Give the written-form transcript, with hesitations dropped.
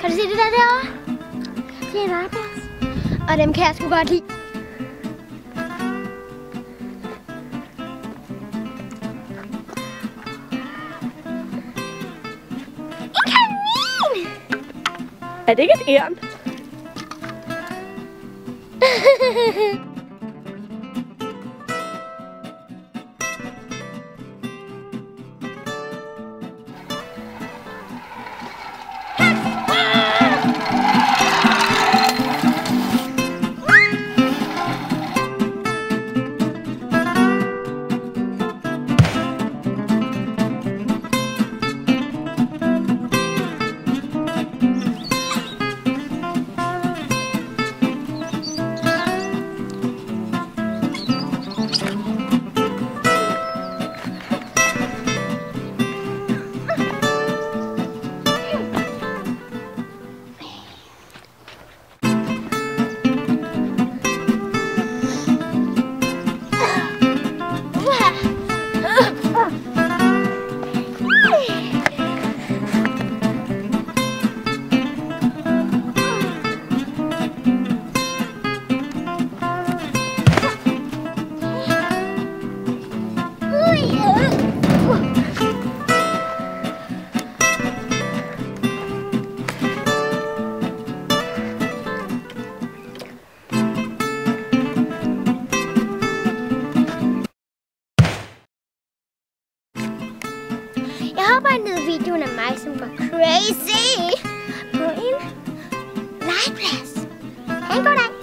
Kan du se det der derovre? Det er en legeplads. Og dem kan jeg sgu godt lide. En kanin! Er det ikke et æren? Jeg håber, at nyder videoen af mig, som går crazy på en legeplads. Ha' en god dag.